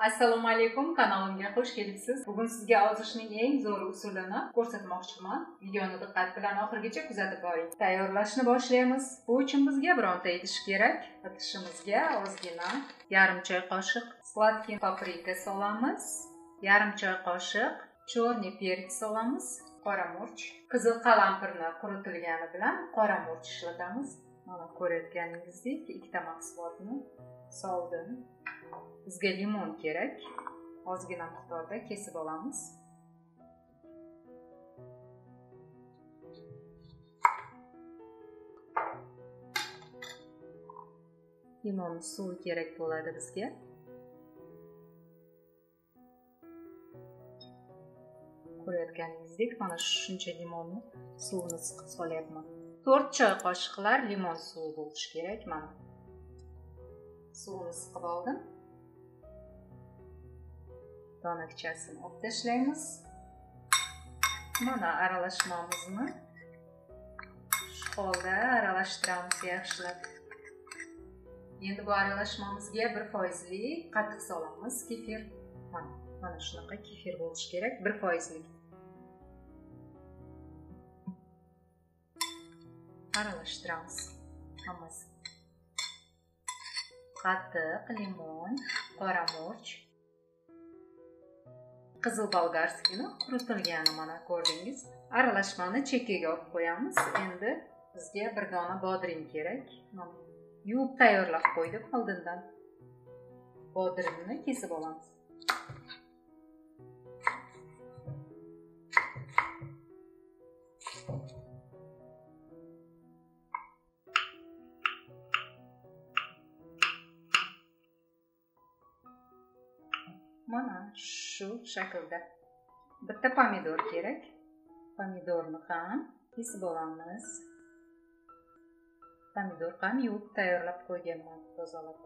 Assalomu alaykum, kanalimga xush kelibsiz. Bugun sizga ozishning eng zo'r usulini ko'rsatmoqchiman. Videoni diqqat bilan oxirigacha kuzatib boring. Tayyorlashni boshlaymiz. Bu uchun bizga bironta idish kerak. Idishimizga ozgina yarim choy qoshiq sladkий paprika solamiz. Yarim choy qoshiq chorniy perets solamiz. Qora murch, qizil qalampirni quritilgani bilan qora murch ishlatamiz. Mana ko'rayotganingizdek, ikkita mahsulotni soldim. Bizga limon kerak. Ozgina miqdorda kesib olamiz. Limon suvi kerak bo'ladi bizga. Ko'rayotganingizdek, mana shuncha limonni suvini siqib solyapman. 4 choy qoshiqlar limon suvi bo'lishi kerak. Mana suvini siqib oldim. Donakchasini olib tashlaymiz. Mana aralashmamizni shu holda aralashtiramiz yaxshilab. Endi bu aralashmamizga 1% qatiq solamiz, kefir. Mana shunaqa kefir bo'lishi kerak, 1%. Aralashtiramiz hammasi. Qatiq, limon, qora murch, qizil bolgarskiyni quritilgani mana ko'rdingiz. Aralashmani chekkaga olib qo'yamiz. Endi bizga bir dona bodring kerak. Mana yuvib tayyorlab qo'ydim oldindan. Bodringni kesib olamiz. Mana shu shaklda. Bitta pomidor kerak. Pomidorni ham kesib olamiz. Pomidor ham yuvib tayyorlab qo'yganman, tozalab.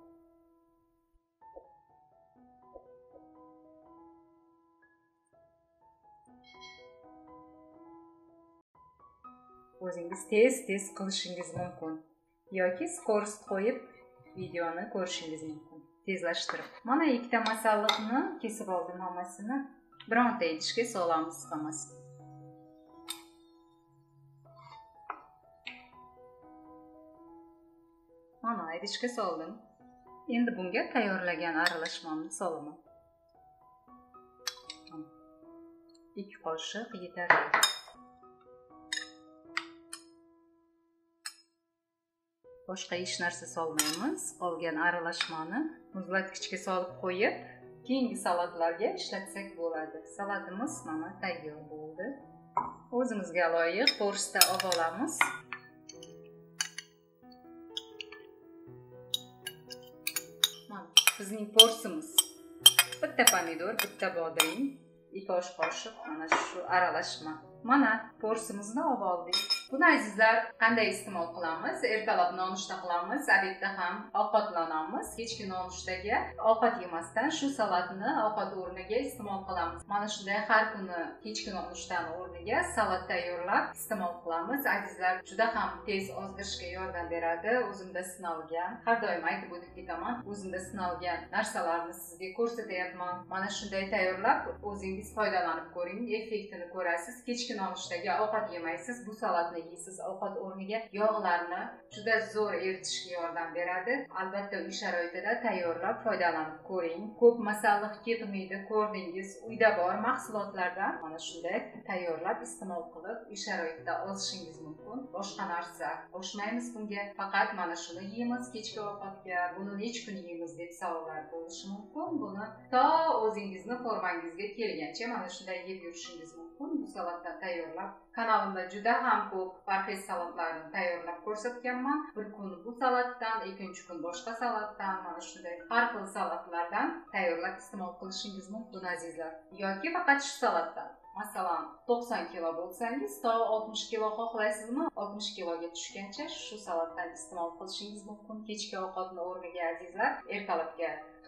O'zingiz tez qilishingiz mumkin yoki skorost qo'yib videoni ko'rishingiz mumkin. Tezlashtirib. Mana ikkita masalliqni kesib oldim hammasini. Bironta idishga solamiz hammasini. Mana idishga soldim. Endi bunga tayyorlagan aralashmamni solaman. 2 qoshiq yetarli. Boshqa hech narsa solmaymiz. Qolgan aralashmani muzlatgichga solib qo'yib, keyingi salatlarga ishlatsak bo'ladi. Salatimiz mana tayyor bo'ldi. O'zimizga loyiq porsda olib olamiz. Mana bizning porsimiz. Bitta pomidor, bitta bodring, 2 osh qoshiq mana shu aralashma. Mana porsimizni olib oldik. Buni azizlar qanday iste'mol qilamiz? Ertalab nonushta qilamiz, obedda ham ovqatlanamiz. Kechki nonushtaga ovqat yemasdan shu salatni ovqat o'rniga iste'mol qilamiz. Mana shunday har kuni kechki nonushtani o'rniga salat tayyorlab iste'mol qilamiz. Azizlar, juda ham tez ozdirishga yordam beradi. O'zimda sinalgan, har doim aytib o'tib ketaman, o'zimda sinalgan narsalarni sizga ko'rsatyapman. Mana shunday tayyorlab o'zingiz foydalanib ko'ring, effektini ko'rasiz. Kechki nonushtaga ovqat yemaysiz, bu salatni yeysiz, ovqat o'rniga yog'larni juda zo'r eritishga yordam beradi. Albatta uy sharoitida tayyorlab foydalanib ko'ring. Ko'p masalliq ketmaydi, ko'rdingiz. Uyda bor mahsulotlardan mana shunday tayyorlab iste'mol qilib uy sharoitida ozishingiz mumkin. Boshqa narsa qo'shmaymiz bunga. Faqat mana shuni yeymiz kechki ovqatga. Buni necha kun yeymiz deb savollar bo'lishi mumkin. Buni to o'zingizni formangizga kelgancha mana shunday yeb yurishingiz mumkin. Bu salatdan tayyorlab kanalimda juda ham ko'p parhez salatlarni tayyorlab ko'rsatganman. Bir kun bu salatdan, ikkinchi kun boshqa salatdan, mana shunday har xil salatlardan tayyorlab iste'mol qilishingiz mumkin azizlar. Yoki faqat shu salatdan. Masalan, 90 kilo bo'lsangiz, to 60 kilo xohlaysizmi? 60 kiloga tushgancha shu salatdan iste'mol qilishingiz mumkin. Kechki ovqatni o'rniga azizlar, ertalabga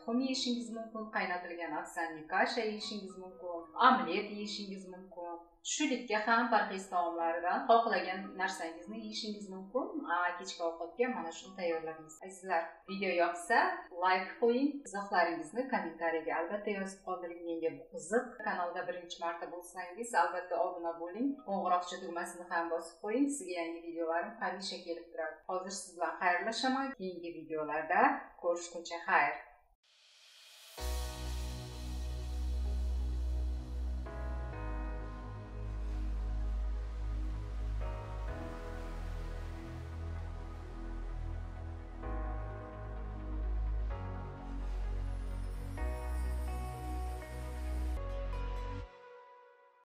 tuxum yeyishingiz mumkin, qaynatilgan afsanli kasha yeyishingiz mumkin, omlet yeyishingiz mumkin. Tushlikka ham parhez taomlaridan xohlagan narsangizni yeyishingiz mumkin. Kechki ovqatga mana shuni tayyorlaymiz. Azizlar, video yoqsa like qo'ying, izohlaringizni kommentariyaga albatta yozib qoldiring. Menga bu qiziq. Kanalda birinchi marta bo'lsangiz, albatta obuna bo'ling. Qo'ng'iroqcha tugmasini ham bosib qo'ying. Sizga yangi videolarim hamisha kelib turadi. Hozir siz bilan xayrlashaman. Keyingi videolarda ko'rishguncha xayr.